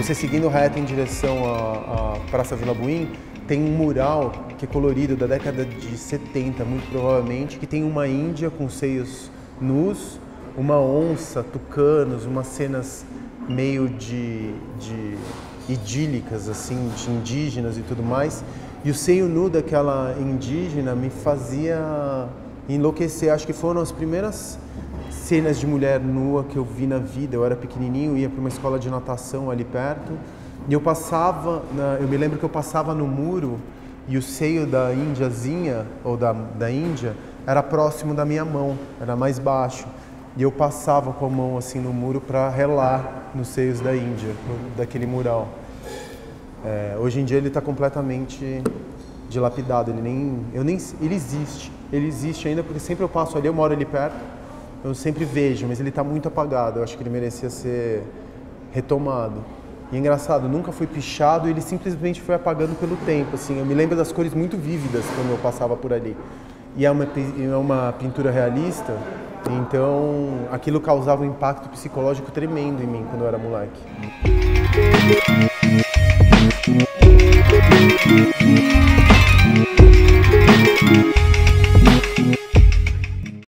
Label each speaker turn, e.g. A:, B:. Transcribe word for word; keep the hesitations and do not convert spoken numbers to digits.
A: você seguindo reto em direção à, à Praça Vila Buim, tem um mural que é colorido da década de setenta, muito provavelmente, que tem uma índia com seios nus, uma onça, tucanos, umas cenas meio de, de idílicas, assim, de indígenas e tudo mais. E o seio nu daquela indígena me fazia enlouquecer. Acho que foram as primeiras cenas de mulher nua que eu vi na vida. Eu era pequenininho, ia para uma escola de natação ali perto. E eu passava, na, eu me lembro que eu passava no muro e o seio da índiazinha, ou da, da Índia, era próximo da minha mão, era mais baixo. E eu passava com a mão assim no muro para relar nos seios da Índia, daquele mural. É, hoje em dia ele está completamente dilapidado, ele nem, eu nem, ele existe, ele existe ainda porque sempre eu passo ali, eu moro ali perto, eu sempre vejo, mas ele está muito apagado. Eu acho que ele merecia ser retomado. E é engraçado, nunca foi pichado, ele simplesmente foi apagando pelo tempo, assim. Eu me lembro das cores muito vívidas quando eu passava por ali. E é uma, é uma pintura realista. Então, aquilo causava um impacto psicológico tremendo em mim quando eu era moleque.